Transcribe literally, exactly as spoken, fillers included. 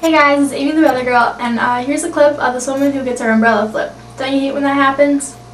Hey guys, it's Amy the Weather Girl, and uh, here's a clip of this woman who gets her umbrella flipped. Don't you hate when that happens?